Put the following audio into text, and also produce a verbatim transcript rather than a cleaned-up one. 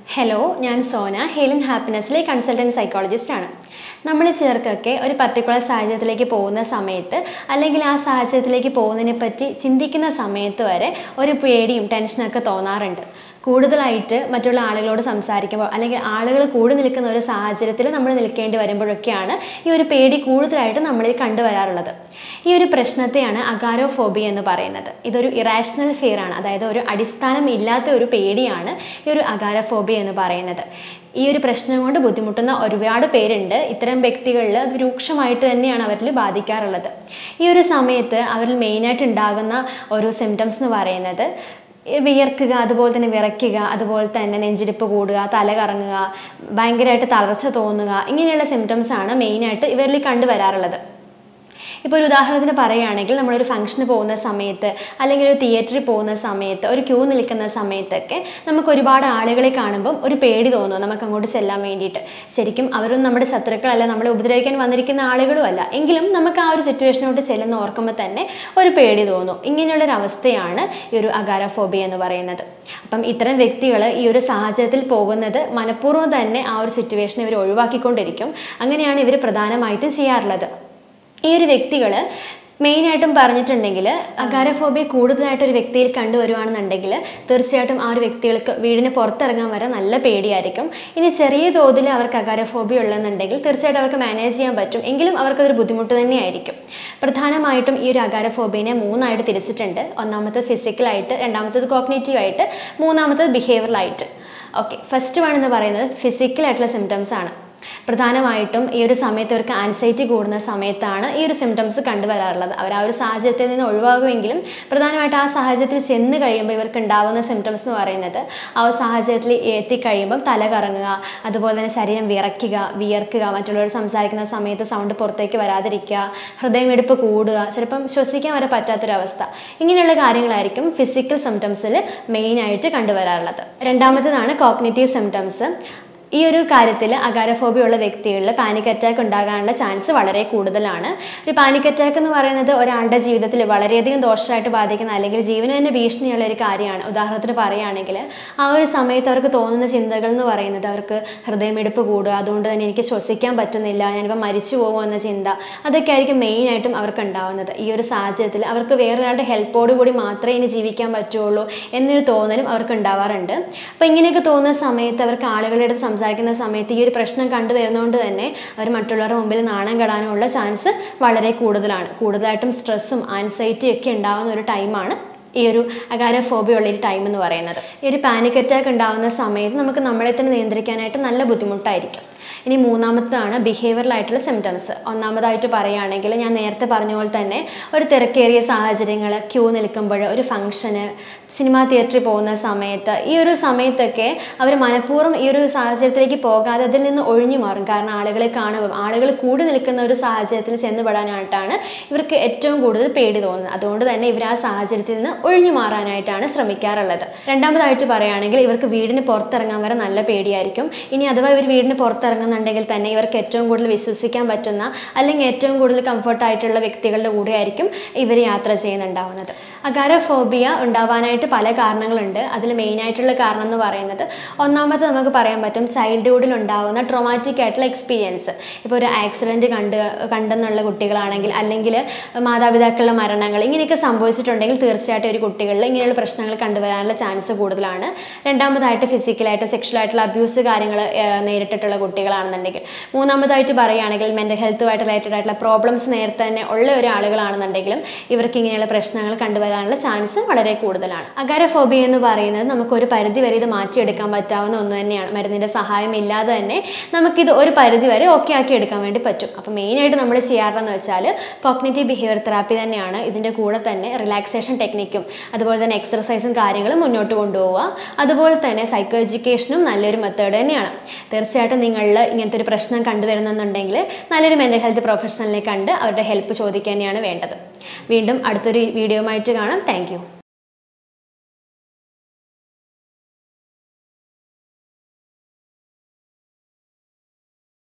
Hello, ഞാൻ സോന, ഹെയിലൻ ഹാപ്പിനെസ്സിലെ കൺസൾട്ടൻറ്റ് സൈക്കോളജിസ്റ്റ് ആണ്. നമ്മൾ ചിലർക്കൊക്കെ ഒരു പർട്ടിക്കുലർ സാഹചര്യത്തിലേക്ക് പോകുന്ന സമയത്ത് അല്ലെങ്കിൽ ആ സാഹചര്യത്തിലേക്ക് പോകുന്നതിനെ പറ്റി ചിന്തിക്കുന്ന സമയത്ത് വരെ ഒരു പേടിയും ടെൻഷനൊക്കെ തോന്നാറുണ്ട്. കൂടുതലായിട്ട് മറ്റുള്ള ആളുകളോട് സംസാരിക്കുമ്പോൾ അല്ലെങ്കിൽ ആളുകൾ കൂടി നിൽക്കുന്ന ഒരു സാഹചര്യത്തിൽ നമ്മൾ നിൽക്കേണ്ടി വരുമ്പോഴൊക്കെയാണ് ഈ ഒരു പേടി കൂടുതലായിട്ട് നമ്മളിൽ കണ്ടുവരാറുള്ളത്. ഈ ഒരു പ്രശ്നത്തെയാണ് അഗാരോഫോബിയ എന്ന് പറയുന്നത്. ഇതൊരു ഇറാഷണൽ ഫിയർ ആണ്, അതായത് ഒരു അടിസ്ഥാനം ഇല്ലാത്ത ഒരു പേടിയാണ് ഈ ഒരു അഗാരോഫോബിയ എന്ന് പറയുന്നത്. ഈ ഒരു പ്രശ്നം കൊണ്ട് ബുദ്ധിമുട്ടുന്ന ഒരുപാട് പേരുണ്ട്. ഇത്തരം വ്യക്തികളിൽ അത് രൂക്ഷമായിട്ട് തന്നെയാണ് അവരിൽ ബാധിക്കാറുള്ളത്. ഈ ഒരു സമയത്ത് അവരിൽ മെയിനായിട്ട് ഉണ്ടാകുന്ന ഒരു സിംറ്റംസ് എന്ന് പറയുന്നത് വിയർക്കുക, അതുപോലെ തന്നെ വിറയ്ക്കുക, അതുപോലെ തന്നെ നെഞ്ചിടിപ്പ് കൂടുക, തല കറങ്ങുക, ഭയങ്കരമായിട്ട് തളർച്ച തോന്നുക, ഇങ്ങനെയുള്ള സിംറ്റംസാണ് മെയിനായിട്ട് ഇവരിൽ കണ്ടുവരാറുള്ളത്. ഇപ്പോൾ ഒരു ഉദാഹരണത്തിന് പറയുകയാണെങ്കിൽ, നമ്മളൊരു ഫംഗ്ഷന് പോകുന്ന സമയത്ത് അല്ലെങ്കിൽ ഒരു തിയേറ്ററിൽ പോകുന്ന സമയത്ത് ഒരു ക്യൂ നിൽക്കുന്ന സമയത്തൊക്കെ നമുക്ക് ഒരുപാട് ആളുകളെ കാണുമ്പം ഒരു പേടി തോന്നും നമുക്ക് അങ്ങോട്ട് ചെല്ലാൻ വേണ്ടിയിട്ട്. ശരിക്കും അവരൊന്നും നമ്മുടെ ശത്രുക്കളല്ല, നമ്മളെ ഉപദ്രവിക്കാൻ വന്നിരിക്കുന്ന ആളുകളും അല്ല, എങ്കിലും നമുക്ക് ആ ഒരു സിറ്റുവേഷനോട്ട് ചെല്ലുന്ന ഓർക്കുമ്പോൾ തന്നെ ഒരു പേടി തോന്നും. ഇങ്ങനെയുള്ളൊരവസ്ഥയാണ് ഈ ഒരു അഗാരോഫോബിയ എന്ന് പറയുന്നത്. അപ്പം ഇത്തരം വ്യക്തികൾ ഈ ഒരു സാഹചര്യത്തിൽ പോകുന്നത് മനഃപൂർവ്വം തന്നെ ആ ഒരു സിറ്റുവേഷനെ ഇവർ ഒഴിവാക്കിക്കൊണ്ടിരിക്കും. അങ്ങനെയാണ് ഇവർ പ്രധാനമായിട്ടും ചെയ്യാറുള്ളത്. ഈ ഒരു വ്യക്തികൾ മെയിനായിട്ടും പറഞ്ഞിട്ടുണ്ടെങ്കിൽ, അഗാരോഫോബിയ കൂടുതലായിട്ടൊരു വ്യക്തിയിൽ കണ്ടുവരുവാണെന്നുണ്ടെങ്കിൽ തീർച്ചയായിട്ടും ആ ഒരു വ്യക്തികൾക്ക് വീടിന് പുറത്തിറങ്ങാൻ വരെ നല്ല പേടിയായിരിക്കും. ഇനി ചെറിയ തോതിൽ അവർക്ക് അഗാരോഫോബിയ ഉള്ളതെന്നുണ്ടെങ്കിൽ തീർച്ചയായിട്ടും അവർക്ക് മാനേജ് ചെയ്യാൻ പറ്റും, എങ്കിലും അവർക്കതൊരു ബുദ്ധിമുട്ട് തന്നെയായിരിക്കും. പ്രധാനമായിട്ടും ഈ ഒരു അഗാരോഫോബിയനെ മൂന്നായിട്ട് തിരിച്ചിട്ടുണ്ട്. ഒന്നാമത്തേത് ഫിസിക്കലായിട്ട്, രണ്ടാമത്തേത് കോഗ്നിറ്റീവായിട്ട്, മൂന്നാമത്തേത് ബിഹേവിയറലായിട്ട്. ഓക്കെ, ഫസ്റ്റ് വൺ എന്ന് പറയുന്നത് ഫിസിക്കലായിട്ടുള്ള സിംറ്റംസ് ആണ്. പ്രധാനമായിട്ടും ഈ ഒരു സമയത്ത് അവർക്ക് ആൻസൈറ്റി കൂടുന്ന സമയത്താണ് ഈ ഒരു സിംറ്റംസ് കണ്ടുവരാറുള്ളത്. അവർ ആ ഒരു സാഹചര്യത്തിൽ നിന്ന് ഒഴിവാകുമെങ്കിലും പ്രധാനമായിട്ട് ആ സാഹചര്യത്തിൽ ചെന്ന് കഴിയുമ്പോൾ ഇവർക്ക് ഉണ്ടാകുന്ന സിംറ്റംസ് എന്ന് പറയുന്നത് ആ ഒരു സാഹചര്യത്തിൽ എത്തിക്കഴിയുമ്പം തല കറങ്ങുക, അതുപോലെ തന്നെ ശരീരം വിറയ്ക്കുക, വിയർക്കുക, മറ്റുള്ളവർ സംസാരിക്കുന്ന സമയത്ത് സൗണ്ട് പുറത്തേക്ക് വരാതിരിക്കുക, ഹൃദയമിടിപ്പ് കൂടുക, ചിലപ്പം ശ്വസിക്കാൻ വരെ പറ്റാത്തൊരവസ്ഥ, ഇങ്ങനെയുള്ള കാര്യങ്ങളായിരിക്കും ഫിസിക്കൽ സിംറ്റംസിൽ മെയിനായിട്ട് കണ്ടുവരാറുള്ളത്. രണ്ടാമത്തേതാണ് കോഗ്നിറ്റീവ് സിംറ്റംസ്. ഈ ഒരു കാര്യത്തിൽ അഗാരോഫോബിയ ഉള്ള വ്യക്തികളിൽ പാനിക് അറ്റാക്ക് ഉണ്ടാകാനുള്ള ചാൻസ് വളരെ കൂടുതലാണ്. ഒരു പാനിക് അറ്റാക്ക് എന്ന് പറയുന്നത് ഒരാളുടെ ജീവിതത്തിൽ വളരെയധികം ദോഷമായിട്ട് ബാധിക്കുന്ന അല്ലെങ്കിൽ ജീവന് തന്നെ ഭീഷണിയുള്ള ഒരു കാര്യമാണ്. ഉദാഹരണത്തിന് പറയുകയാണെങ്കിൽ, ആ ഒരു സമയത്ത് അവർക്ക് തോന്നുന്ന ചിന്തകൾ എന്ന് പറയുന്നത് അവർക്ക് ഹൃദയമിടിപ്പ് കൂടുക, അതുകൊണ്ട് തന്നെ എനിക്ക് ശ്വസിക്കാൻ പറ്റുന്നില്ല, ഞാനിപ്പോൾ മരിച്ചു പോകുമോ എന്ന ചിന്ത, അതൊക്കെ ആയിരിക്കും മെയിനായിട്ടും അവർക്ക് ഉണ്ടാവുന്നത്. ഈ ഒരു സാഹചര്യത്തിൽ അവർക്ക് വേറൊരാളുടെ ഹെൽപ്പോട് കൂടി മാത്രമേ ഇനി ജീവിക്കാൻ പറ്റുള്ളൂ എന്നൊരു തോന്നലും അവർക്ക് ഉണ്ടാവാറുണ്ട്. അപ്പോൾ ഇങ്ങനെയൊക്കെ തോന്നുന്ന സമയത്ത് അവർക്ക് ആളുകളുടെ അടുത്ത് സംസാരിക്കുന്ന സമയത്ത് ഈ ഒരു പ്രശ്നം കണ്ടുവരുന്നതുകൊണ്ട് തന്നെ അവർ മറ്റുള്ളവരുടെ മുമ്പിൽ നാണം കെടാനുള്ള ചാൻസ് വളരെ കൂടുതലാണ്. കൂടുതലായിട്ടും സ്ട്രെസ്സും ആൻസൈറ്റിയും ഒക്കെ ഉണ്ടാകുന്ന ഒരു ടൈമാണ് ഈ ഒരു അഗാരോഫോബിയ ഉള്ള ഒരു ടൈം എന്ന് പറയുന്നത്. ഈ ഒരു പാനിക് അറ്റാക്ക് ഉണ്ടാകുന്ന സമയത്ത് നമുക്ക് നമ്മളെ തന്നെ നിയന്ത്രിക്കാനായിട്ട് നല്ല ബുദ്ധിമുട്ടായിരിക്കും. ഇനി മൂന്നാമത്തേതാണ് ബിഹേവിയറലായിട്ടുള്ള സിംറ്റംസ്. ഒന്നാമതായിട്ട് പറയുകയാണെങ്കിൽ, ഞാൻ നേരത്തെ പറഞ്ഞ പോലെ തന്നെ ഒരു തിരക്കേറിയ സാഹചര്യങ്ങൾ, ക്യൂ നിൽക്കുമ്പോൾ, ഒരു ഫംഗ്ഷന്, സിനിമാ തിയേറ്ററിൽ പോകുന്ന സമയത്ത്, ഈ ഒരു സമയത്തൊക്കെ അവർ മനഃപൂർവ്വം ഈ ഒരു സാഹചര്യത്തിലേക്ക് പോകാതെ അതിൽ നിന്ന് ഒഴിഞ്ഞു മാറും. കാരണം ആളുകളെ കാണുമ്പോൾ ആളുകൾ കൂടി നിൽക്കുന്ന ഒരു സാഹചര്യത്തിൽ ചെന്നുപെടാനായിട്ടാണ് ഇവർക്ക് ഏറ്റവും കൂടുതൽ പേടി തോന്നുന്നത്. അതുകൊണ്ട് തന്നെ ഇവർ ആ സാഹചര്യത്തിൽ നിന്ന് ഒഴിഞ്ഞു മാറാനായിട്ടാണ് ശ്രമിക്കാറുള്ളത്. രണ്ടാമതായിട്ട് പറയുകയാണെങ്കിൽ, ഇവർക്ക് വീടിന് പുറത്തിറങ്ങാൻ വരെ നല്ല പേടിയായിരിക്കും. ഇനി അഥവാ ഇവർ വീടിന് പുറത്തിറങ്ങുന്നുണ്ടെങ്കിൽ തന്നെ ഇവർക്ക് ഏറ്റവും കൂടുതൽ വിശ്വസിക്കാൻ പറ്റുന്ന അല്ലെങ്കിൽ ഏറ്റവും കൂടുതൽ കംഫർട്ടായിട്ടുള്ള വ്യക്തികളുടെ കൂടെ ആയിരിക്കും ഇവർ യാത്ര ചെയ്യുന്നുണ്ടാവുന്നത്. അഗാരോഫോബിയ ഉണ്ടാവാനായിട്ട് പല കാരണങ്ങളുണ്ട്. അതിൽ മെയിനായിട്ടുള്ള കാരണം എന്ന് പറയുന്നത്, ഒന്നാമത് നമുക്ക് പറയാൻ പറ്റും ചൈൽഡ്ഹുഡിൽ ഉണ്ടാകുന്ന ട്രോമാറ്റിക് ആയിട്ടുള്ള എക്സ്പീരിയൻസ്. ഇപ്പോൾ ഒരു ആക്സിഡൻറ്റ് കണ്ട് കണ്ടെന്നുള്ള കുട്ടികളാണെങ്കിൽ, അല്ലെങ്കിൽ മാതാപിതാക്കളുടെ മരണങ്ങൾ, ഇങ്ങനെയൊക്കെ സംഭവിച്ചിട്ടുണ്ടെങ്കിൽ തീർച്ചയായിട്ടും ഒരു കുട്ടികളിൽ ഇങ്ങനെയുള്ള പ്രശ്നങ്ങൾ കണ്ടുവരാനുള്ള ചാൻസ് കൂടുതലാണ്. രണ്ടാമതായിട്ട് ഫിസിക്കലായിട്ട് സെക്ഷലായിട്ടുള്ള അബ്യൂസ് കാര്യങ്ങൾ നേരിട്ടിട്ടുള്ള കുട്ടികളാണെന്നുണ്ടെങ്കിൽ. മൂന്നാമതായിട്ട് പറയുകയാണെങ്കിൽ മെൻ്റൽ ഹെൽത്തുമായിട്ട് റിലേറ്റഡ് ആയിട്ടുള്ള പ്രോബ്ലംസ് നേരത്തെ തന്നെ ഉള്ള ഒരാളുകളാണെന്നുണ്ടെങ്കിലും ഇവർക്ക് ഇങ്ങനെയുള്ള പ്രശ്നങ്ങൾ കണ്ടുവരാനുള്ള ചാൻസ് വളരെ കൂടുതലാണ്. അഗാരോഫോബിയ എന്ന് പറയുന്നത് നമുക്കൊരു പരിധി വരെ ഇത് മാറ്റിയെടുക്കാൻ പറ്റാവുന്ന ഒന്ന് തന്നെയാണ്. മരുന്നിൻ്റെ സഹായം ഇല്ലാതെ തന്നെ നമുക്കിത് ഒരു പരിധി വരെ ഓക്കെ ആക്കി എടുക്കാൻ വേണ്ടി പറ്റും. അപ്പോൾ മെയിനായിട്ട് നമ്മൾ ചെയ്യാറെന്ന് വെച്ചാൽ കോഗ്നിറ്റീവ് ബിഹേവിയർ തെറാപ്പി തന്നെയാണ്. ഇതിൻ്റെ കൂടെ തന്നെ റിലാക്സേഷൻ ടെക്നിക്കും അതുപോലെ തന്നെ എക്സർസൈസും കാര്യങ്ങളും മുന്നോട്ട് കൊണ്ടുപോവുക. അതുപോലെ തന്നെ സൈക്കോ എഡ്യൂക്കേഷനും നല്ലൊരു മെത്തേഡ് തന്നെയാണ്. തീർച്ചയായിട്ടും നിങ്ങളിൽ ഇങ്ങനത്തെ ഒരു പ്രശ്നം കണ്ടുവരുന്നെന്നുണ്ടെങ്കിൽ നല്ലൊരു മെൻ്റൽ ഹെൽത്ത് പ്രൊഫഷണലിനെ കണ്ട് അവരുടെ ഹെൽപ്പ് ചോദിക്കുക തന്നെയാണ് വേണ്ടത്. വീണ്ടും അടുത്തൊരു വീഡിയോയുമായിട്ട് കാണാം. Thank U.